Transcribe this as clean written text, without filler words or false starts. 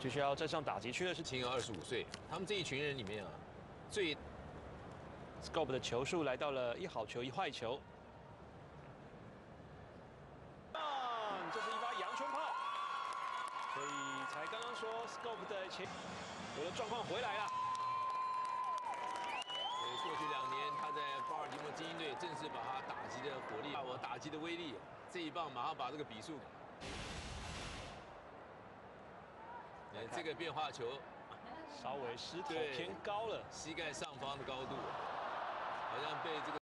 继续要站上打击区的是青儿25岁，他们这一群人里面啊，最 Scope 的球数来到了1好球1坏球。这是一发阳春炮，所以才刚刚说 Scope 的我的状况回来了。 所以过去2年他在巴尔的摩精英队正式把他打击的火力、我打击的威力，这一棒马上把这个比数。 这个变化球稍微失头偏高了， 膝盖上方的高度，好像被这个。